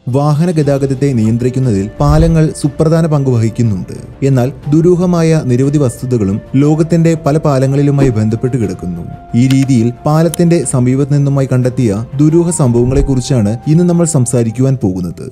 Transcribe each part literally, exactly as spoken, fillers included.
വാഹന ഗതാഗതത്തെ നിയന്ത്രിക്കുന്നതിൽ പാലങ്ങൾ സുപ്രധാന പങ്ക് വഹിക്കുന്നുണ്ട്. എന്നാൽ ദുരൂഹമായ നിരവധി വസ്തുതകളും ലോകത്തിന്റെ പല പാലങ്ങളിലുമായി ബന്ധപ്പെട്ട് കിടക്കുന്നു. ഈ രീതിയിൽ പാലത്തിന്റെ സമീപത്ത് നിന്നുമായി കണ്ടെത്തിയ ദുരൂഹ സംഭവങ്ങളെക്കുറിച്ചാണ് ഇന്ന് നമ്മൾ സംസാരിക്കുവാൻ പോകുന്നത്.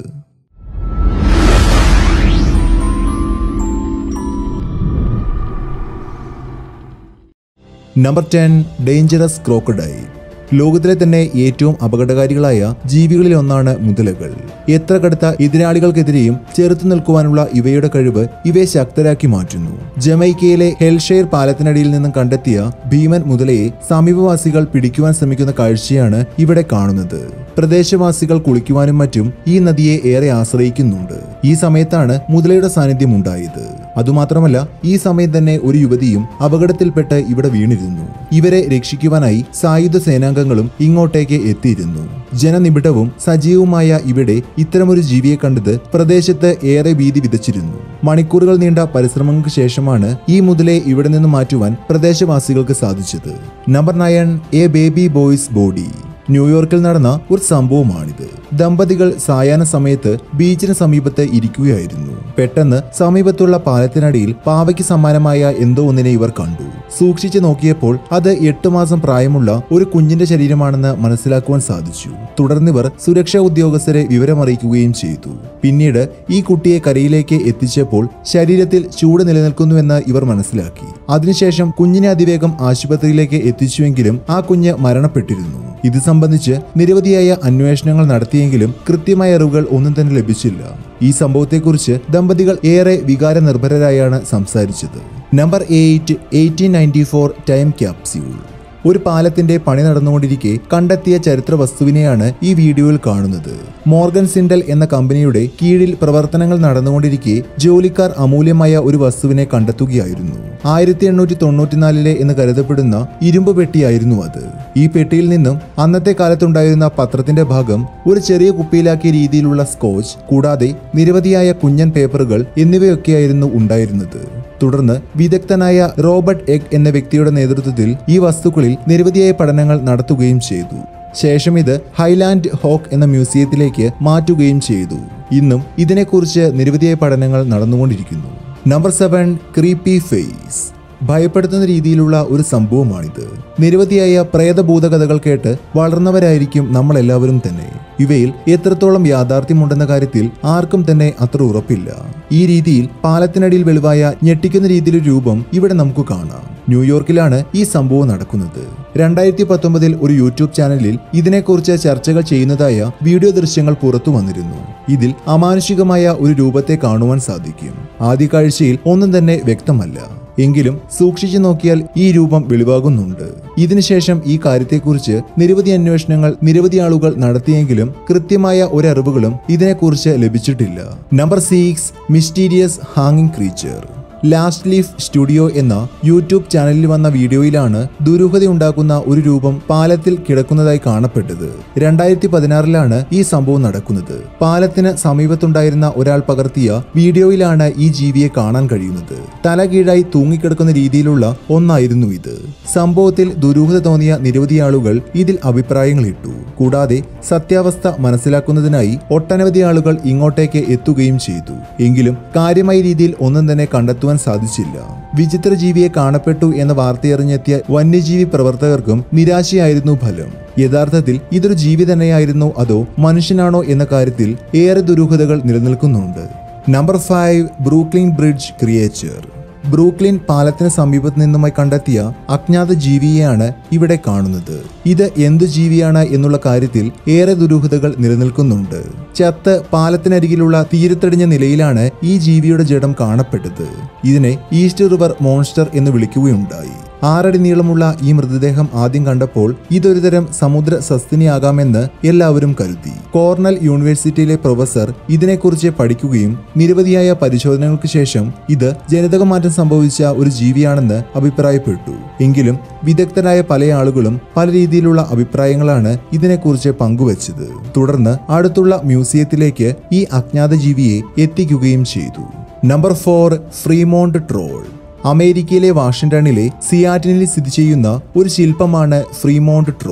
Number ten, dangerous crocodile. ലോകത്തിലെ തന്നെ ഏറ്റവും അപകടകാരികളായ ജീവികളിൽ ഒന്നാണ് മുതലകൾ. എത്ര കടുത്ത എതിരാളികൾക്കെതിരെയും ചെറുത്തു നിൽക്കുവാനുള്ള ഇവയുടെ കഴിവ് ഇവയെ ശക്തരാക്കി മാറ്റുന്നു. ജമൈക്കയിലെ ഹെൽഷെയർ പാലത്തിനടിയിൽ നിന്നും കണ്ടെത്തിയ ഭീമൻ മുതലയെ സമീപവാസികൾ പിടിക്കുവാൻ ശ്രമിക്കുന്ന കാഴ്ചയാണ് ഇവിടെ കാണുന്നത്. പ്രദേശവാസികൾ കുളിക്കുവാനും മറ്റും ഈ നദിയെ ഏറെ ആശ്രയിക്കുന്നുണ്ട്. ഈ സമയത്താണ് മുതലയുടെ സാന്നിധ്യം ഉണ്ടായത്. അതുമാത്രമല്ല, ഈ സമയം തന്നെ ഒരു യുവതിയും അപകടത്തിൽപ്പെട്ട് ഇവിടെ വീണിരുന്നു. ഇവരെ രക്ഷിക്കുവാനായി സായുധ സേനാംഗങ്ങളും ഇങ്ങോട്ടേക്ക് എത്തിയിരുന്നു. ജനനിബിഡവും സജീവവുമായ ഇവിടെ ഇത്തരമൊരു ജീവിയെ കണ്ടത് പ്രദേശത്ത് ഏറെ ഭീതി വിതച്ചിരുന്നു. മണിക്കൂറുകൾ നീണ്ട പരിശ്രമങ്ങൾക്ക് ശേഷമാണ് ഈ മുതലയെ ഇവിടെ നിന്ന് മാറ്റുവാൻ പ്രദേശവാസികൾക്ക് സാധിച്ചത്. Number nine, a baby boy's body. ന്യൂയോർക്കിൽ നടന്ന ഒരു സംഭവമാണിത്. ദമ്പതികൾ സായാഹ്ന സമയത്ത് ബീച്ചിന് സമീപത്ത് ഇരിക്കുകയായിരുന്നു. പെട്ടെന്ന് സമീപത്തുള്ള പാലത്തിനടിയിൽ പാവയ്ക്ക് സമാനമായ എന്തോ ഒന്നിനെ ഇവർ കണ്ടു. സൂക്ഷിച്ചു നോക്കിയപ്പോൾ അത് എട്ടു മാസം പ്രായമുള്ള ഒരു കുഞ്ഞിന്റെ ശരീരമാണെന്ന് മനസ്സിലാക്കുവാൻ സാധിച്ചു. തുടർന്നിവർ സുരക്ഷാ ഉദ്യോഗസ്ഥരെ വിവരമറിയിക്കുകയും ചെയ്തു. പിന്നീട് ഈ കുട്ടിയെ കരയിലേക്ക് എത്തിച്ചപ്പോൾ ശരീരത്തിൽ ചൂട് നിലനിൽക്കുന്നുവെന്ന് ഇവർ മനസ്സിലാക്കി. അതിനുശേഷം കുഞ്ഞിനെ അതിവേഗം ആശുപത്രിയിലേക്ക് എത്തിച്ചുവെങ്കിലും ആ കുഞ്ഞ് മരണപ്പെട്ടിരുന്നു. ഇത് സംബന്ധിച്ച് നിരവധിയായ അന്വേഷണങ്ങൾ നടത്തിയെങ്കിലും കൃത്യമായ അറിവുകൾ ഒന്നും തന്നെ ലഭിച്ചില്ല. ഈ സംഭവത്തെക്കുറിച്ച് ദമ്പതികൾ ഏറെ വികാരനിർഭരരായാണ് സംസാരിച്ചത്. Number eight, eighteen ninety four time capsule. ഒരു പാലത്തിന്റെ പണി നടന്നുകൊണ്ടിരിക്കെ കണ്ടെത്തിയ ചരിത്ര വസ്തുവിനെയാണ് ഈ വീഡിയോയിൽ കാണുന്നത്. മോർഗൻ സിൻഡൽ എന്ന കമ്പനിയുടെ കീഴിൽ പ്രവർത്തനങ്ങൾ നടന്നുകൊണ്ടിരിക്കെ ജോലിക്കാർ അമൂല്യമായ ഒരു വസ്തുവിനെ കണ്ടെത്തുകയായിരുന്നു. ആയിരത്തി എണ്ണൂറ്റി തൊണ്ണൂറ്റിനാലിലെ എന്ന് കരുതപ്പെടുന്ന ഇരുമ്പ് പെട്ടിയായിരുന്നു അത്. ഈ പെട്ടിയിൽ നിന്നും അന്നത്തെ കാലത്തുണ്ടായിരുന്ന പത്രത്തിന്റെ ഭാഗം, ഒരു ചെറിയ കുപ്പിയിലാക്കിയ രീതിയിലുള്ള സ്കോച്ച്, കൂടാതെ നിരവധിയായ കുഞ്ഞൻ പേപ്പറുകൾ എന്നിവയൊക്കെയായിരുന്നു ഉണ്ടായിരുന്നത്. തുടർന്ന് വിദഗ്ധനായ റോബർട്ട് എഗ് എന്ന വ്യക്തിയുടെ നേതൃത്വത്തിൽ ഈ വസ്തുക്കളിൽ നിരവധിയായ പഠനങ്ങൾ നടത്തുകയും ചെയ്തു. ശേഷം ഇത് ഹൈലാൻഡ് ഹോക്ക് എന്ന മ്യൂസിയത്തിലേക്ക് മാറ്റുകയും ചെയ്തു. ഇന്നും ഇതിനെക്കുറിച്ച് നിരവധിയായ പഠനങ്ങൾ നടന്നുകൊണ്ടിരിക്കുന്നു. Number seven, creepy face. ഭയപ്പെടുത്തുന്ന രീതിയിലുള്ള ഒരു സംഭവമാണിത്. നിരവധിയായ പ്രേതഭൂതകഥകൾ കേട്ട് വളർന്നവരായിരിക്കും നമ്മളെല്ലാവരും തന്നെ. ഇവയിൽ എത്രത്തോളം യാഥാർത്ഥ്യമുണ്ടെന്ന കാര്യത്തിൽ ആർക്കും തന്നെ അത്ര ഉറപ്പില്ല. ഈ രീതിയിൽ പാലത്തിനടിയിൽ വെളിവായ ഞെട്ടിക്കുന്ന രീതിയിലൊരു രൂപം ഇവിടെ നമുക്ക് കാണാം. ന്യൂയോർക്കിലാണ് ഈ സംഭവം നടക്കുന്നത്. രണ്ടായിരത്തി പത്തൊമ്പതിൽ ഒരു യൂട്യൂബ് ചാനലിൽ ഇതിനെക്കുറിച്ച് ചർച്ചകൾ ചെയ്യുന്നതായ വീഡിയോ ദൃശ്യങ്ങൾ പുറത്തു വന്നിരുന്നു. ഇതിൽ അമാനുഷികമായ ഒരു രൂപത്തെ കാണുവാൻ സാധിക്കും. ആദ്യ കാഴ്ചയിൽ ഒന്നും തന്നെ വ്യക്തമല്ല. എങ്കിലും സൂക്ഷിച്ചു നോക്കിയാൽ ഈ രൂപം വെളിവാകുന്നുണ്ട്. ഇതിനുശേഷം ഈ കാര്യത്തെക്കുറിച്ച് നിരവധി അന്വേഷണങ്ങൾ നിരവധി ആളുകൾ നടത്തിയെങ്കിലും കൃത്യമായ ഒരറിവുകളും ഇതിനെക്കുറിച്ച് ലഭിച്ചിട്ടില്ല. നമ്പർ സിക്സ്, മിസ്റ്റീരിയസ് ഹാങ്ങിങ് ക്രീച്ചർ. ലാസ്റ്റ് ലീഫ് സ്റ്റുഡിയോ എന്ന യൂട്യൂബ് ചാനലിൽ വന്ന വീഡിയോയിലാണ് ദുരൂഹതയുണ്ടാക്കുന്ന ഒരു രൂപം പാലത്തിൽ കിടക്കുന്നതായി കാണപ്പെട്ടത്. രണ്ടായിരത്തി പതിനാറിലാണ് ഈ സംഭവം നടക്കുന്നത്. പാലത്തിന് സമീപത്തുണ്ടായിരുന്ന ഒരാൾ പകർത്തിയ വീഡിയോയിലാണ് ഈ ജീവിയെ കാണാൻ കഴിയുന്നത്. തല കീഴായി തൂങ്ങിക്കിടക്കുന്ന രീതിയിലുള്ള ഒന്നായിരുന്നു ഇത്. സംഭവത്തിൽ ദുരൂഹത തോന്നിയ നിരവധി ആളുകൾ ഇതിൽ അഭിപ്രായങ്ങളിട്ടു. കൂടാതെ സത്യാവസ്ഥ മനസ്സിലാക്കുന്നതിനായി ഒട്ടനവധി ആളുകൾ ഇങ്ങോട്ടേക്ക് എത്തുകയും ചെയ്തു. എങ്കിലും കാര്യമായ രീതിയിൽ ഒന്നും തന്നെ കണ്ടെത്തുവാൻ സാധിച്ചില്ല. വിചിത്ര ജീവിയെ കാണപ്പെട്ടു എന്ന വാർത്തയറിഞ്ഞെത്തിയ വന്യജീവി പ്രവർത്തകർക്കും നിരാശയായിരുന്നു ഫലം. യഥാർത്ഥത്തിൽ ഇതൊരു ജീവി തന്നെയായിരുന്നോ അതോ മനുഷ്യനാണോ എന്ന കാര്യത്തിൽ ഏറെ ദുരൂഹതകൾ നിലനിൽക്കുന്നുണ്ട്. Number five, Brooklyn bridge creature. Brooklyn പാലത്തിന് സമീപത്ത് നിന്നുമായി കണ്ടെത്തിയ അജ്ഞാത ജീവിയെയാണ് ഇവിടെ കാണുന്നത്. ഇത് എന്തു ജീവിയാണ് എന്നുള്ള കാര്യത്തിൽ ഏറെ ദുരൂഹതകൾ നിലനിൽക്കുന്നുണ്ട്. ചത്ത് പാലത്തിനരികിലുള്ള തീരത്തടിഞ്ഞ നിലയിലാണ് ഈ ജീവിയുടെ ജഡം കാണപ്പെട്ടത്. ഇതിനെ ഈസ്റ്റ് റിവർ മോൺസ്റ്റർ എന്ന് വിളിക്കുകയുണ്ടായി. ആറടി നീളമുള്ള ഈ മൃതദേഹം ആദ്യം കണ്ടപ്പോൾ ഇതൊരുതരം സമുദ്ര സസ്തിനിയാകാമെന്ന് എല്ലാവരും കരുതി. കോർണൽ യൂണിവേഴ്സിറ്റിയിലെ പ്രൊഫസർ ഇതിനെക്കുറിച്ച് പഠിക്കുകയും നിരവധിയായ പരിശോധനകൾക്ക് ശേഷം ഇത് ജനിതകമാറ്റം സംഭവിച്ച ഒരു ജീവിയാണെന്ന് അഭിപ്രായപ്പെട്ടു. എങ്കിലും വിദഗ്ധരായ പല ആളുകളും പല രീതിയിലുള്ള അഭിപ്രായങ്ങളാണ് ഇതിനെക്കുറിച്ച് പങ്കുവച്ചത്. തുടർന്ന് അടുത്തുള്ള മ്യൂസിയത്തിലേക്ക് ഈ അജ്ഞാത ജീവിയെ എത്തിക്കുകയും ചെയ്തു. Number four, Fremont troll. അമേരിക്കയിലെ വാഷിംഗ്ടണിലെ സിയാറ്റിനിൽ സ്ഥിതി ചെയ്യുന്ന ഒരു ശില്പമാണ് ഫ്രീമോണ്ട് ട്രോൾ.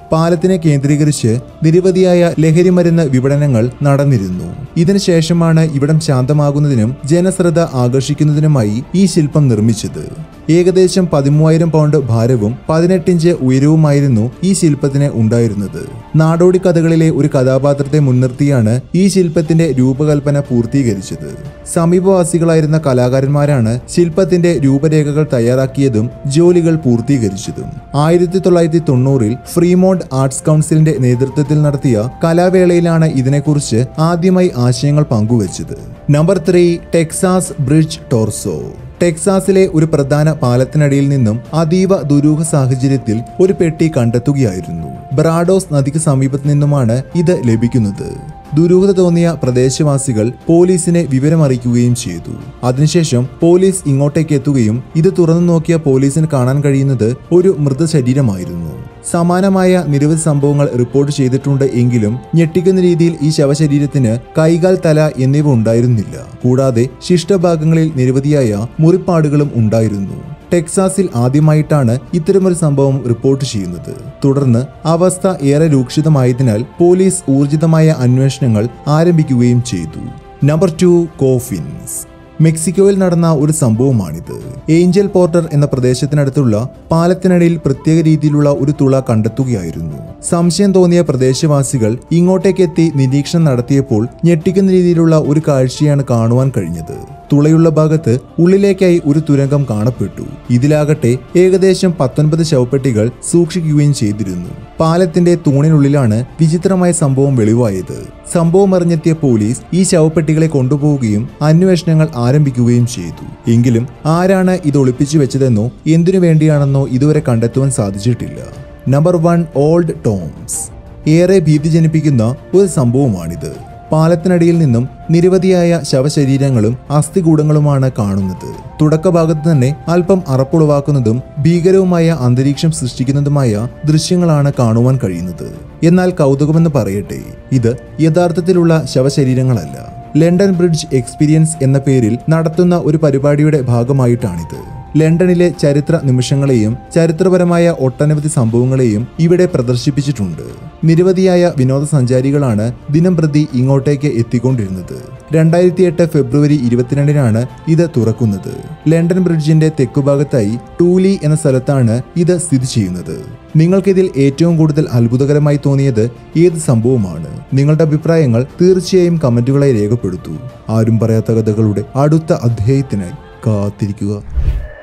പാലത്തിനെ കേന്ദ്രീകരിച്ച് നിരവധിയായ ലഹരിമരുന്ന് വിപണനങ്ങൾ നടന്നിരുന്നു. ഇതിനുശേഷമാണ് ഇവിടം ശാന്തമാകുന്നതിനും ജനശ്രദ്ധ ആകർഷിക്കുന്നതിനുമായി ഈ ശില്പം നിർമ്മിച്ചത്. ഏകദേശം പതിമൂവായിരം പൗണ്ട് ഭാരവും പതിനെട്ട് ഇഞ്ച് ഉയരവുമായിരുന്നു ഈ ശില്പത്തിന് ഉണ്ടായിരുന്നത്. നാടോടി കഥകളിലെ ഒരു കഥാപാത്രത്തെ മുൻനിർത്തിയാണ് ഈ ശില്പത്തിന്റെ രൂപകൽപ്പന പൂർത്തീകരിച്ചത്. സമീപവാസികളായിരുന്ന കലാകാരന്മാരാണ് ശില്പത്തിന്റെ രൂപരേഖകൾ തയ്യാറാക്കിയതും ജോലികൾ പൂർത്തീകരിച്ചതും. ആയിരത്തി തൊള്ളായിരത്തി തൊണ്ണൂറിൽ ഫ്രീമോണ്ട് ആർട്സ് കൗൺസിലിന്റെ നേതൃത്വത്തിൽ നടത്തിയ കലാവേളയിലാണ് ഇതിനെക്കുറിച്ച് ആദ്യമായി ആശയങ്ങൾ പങ്കുവച്ചത്. Number three Texas bridge torso. ടെക്സാസിലെ ഒരു പ്രധാന പാലത്തിനടിയിൽ നിന്നും അതീവ ദുരൂഹ സാഹചര്യത്തിൽ ഒരു പെട്ടി കണ്ടെത്തുകയായിരുന്നു. ബ്രാഡോസ് നദിക്ക് സമീപത്ത് നിന്നുമാണ് ഇത് ലഭിക്കുന്നത്. ദുരൂഹത തോന്നിയ പ്രദേശവാസികൾ പോലീസിനെ വിവരമറിയിക്കുകയും ചെയ്തു. അതിനുശേഷം പോലീസ് ഇങ്ങോട്ടേക്ക് എത്തുകയും ഇത് തുറന്നു നോക്കിയ പോലീസിന് കാണാൻ കഴിയുന്നത് ഒരു മൃതശരീരമായിരുന്നു. സമാനമായ നിരവധി സംഭവങ്ങൾ റിപ്പോർട്ട് ചെയ്തിട്ടുണ്ട് എങ്കിലും ഞെട്ടിക്കുന്ന രീതിയിൽ ഈ ശവശരീരത്തിന് കൈകാൽ, തല എന്നിവ ഉണ്ടായിരുന്നില്ല. കൂടാതെ ശിഷ്ടഭാഗങ്ങളിൽ നിരവധിയായ മുറിപ്പാടുകളും ഉണ്ടായിരുന്നു. ടെക്സാസിൽ ആദ്യമായിട്ടാണ് ഇത്തരമൊരു സംഭവം റിപ്പോർട്ട് ചെയ്യുന്നത്. തുടർന്ന് അവസ്ഥ ഏറെ രൂക്ഷിതമായതിനാൽ പോലീസ് ഊർജിതമായ അന്വേഷണങ്ങൾ ആരംഭിക്കുകയും ചെയ്തു. Number two coffins. മെക്സിക്കോയിൽ നടന്ന ഒരു സംഭവമാണിത്. ഏഞ്ചൽ പോർട്ടർ എന്ന പ്രദേശത്തിനടുത്തുള്ള പാലത്തിനടിയിൽ പ്രത്യേക രീതിയിലുള്ള ഒരു തുള കണ്ടെത്തുകയായിരുന്നു. സംശയം തോന്നിയ പ്രദേശവാസികൾ ഇങ്ങോട്ടേക്കെത്തി നിരീക്ഷണം നടത്തിയപ്പോൾ ഞെട്ടിക്കുന്ന രീതിയിലുള്ള ഒരു കാഴ്ചയാണ് കാണുവാൻ കഴിഞ്ഞത്. തുളയുള്ള ഭാഗത്ത് ഉള്ളിലേക്കായി ഒരു തുരങ്കം കാണപ്പെട്ടു. ഇതിലാകട്ടെ ഏകദേശം പത്തൊൻപത് ശവപ്പെട്ടികൾ സൂക്ഷിക്കുകയും ചെയ്തിരുന്നു. പാലത്തിന്റെ തൂണിനുള്ളിലാണ് വിചിത്രമായ സംഭവം വെളിവായത്. സംഭവം അറിഞ്ഞെത്തിയ പോലീസ് ഈ ശവപ്പെട്ടികളെ കൊണ്ടുപോവുകയും അന്വേഷണങ്ങൾ ആരംഭിക്കുകയും ചെയ്തു. എങ്കിലും ആരാണ് ഇത് ഒളിപ്പിച്ചു വെച്ചതെന്നോ എന്തിനു വേണ്ടിയാണെന്നോ ഇതുവരെ കണ്ടെത്തുവാൻ സാധിച്ചിട്ടില്ല. Number one old tombs. ഏറെ ഭീതി ജനിപ്പിക്കുന്ന ഒരു സംഭവമാണിത്. പാലത്തിനടിയിൽ നിന്നും നിരവധിയായ ശവശരീരങ്ങളും അസ്ഥികൂടങ്ങളുമാണ് കാണുന്നത്. തുടക്കഭാഗത്ത് തന്നെ അല്പം അറപ്പുളവാക്കുന്നതും ഭീകരവുമായ അന്തരീക്ഷം സൃഷ്ടിക്കുന്നതുമായ ദൃശ്യങ്ങളാണ് കാണുവാൻ കഴിയുന്നത്. എന്നാൽ കൗതുകമെന്ന് പറയട്ടെ, ഇത് യഥാർത്ഥത്തിലുള്ള ശവശരീരങ്ങളല്ല. ലണ്ടൻ ബ്രിഡ്ജ് എക്സ്പീരിയൻസ് എന്ന പേരിൽ നടത്തുന്ന ഒരു പരിപാടിയുടെ ഭാഗമായിട്ടാണിത്. ലണ്ടനിലെ ചരിത്ര നിമിഷങ്ങളെയും ചരിത്രപരമായ ഒട്ടനവധി സംഭവങ്ങളെയും ഇവിടെ പ്രദർശിപ്പിച്ചിട്ടുണ്ട്. നിരവധിയായ വിനോദസഞ്ചാരികളാണ് ദിനം പ്രതി ഇങ്ങോട്ടേക്ക് എത്തിക്കൊണ്ടിരുന്നത്. രണ്ടായിരത്തി എട്ട് ഫെബ്രുവരി ഇരുപത്തിരണ്ടിനാണ് ഇത് തുറക്കുന്നത്. ലണ്ടൻ ബ്രിഡ്ജിന്റെ തെക്കുഭാഗത്തായി ടൂലി എന്ന സ്ഥലത്താണ് ഇത് സ്ഥിതി ചെയ്യുന്നത്. നിങ്ങൾക്കിതിൽ ഏറ്റവും കൂടുതൽ അത്ഭുതകരമായി തോന്നിയത് ഏത് സംഭവമാണ്? നിങ്ങളുടെ അഭിപ്രായങ്ങൾ തീർച്ചയായും കമന്റുകളായി രേഖപ്പെടുത്തൂ. ആരും പറയാത്ത കഥകളുടെ അടുത്ത അധ്യായത്തിനായി കാത്തിരിക്കുക.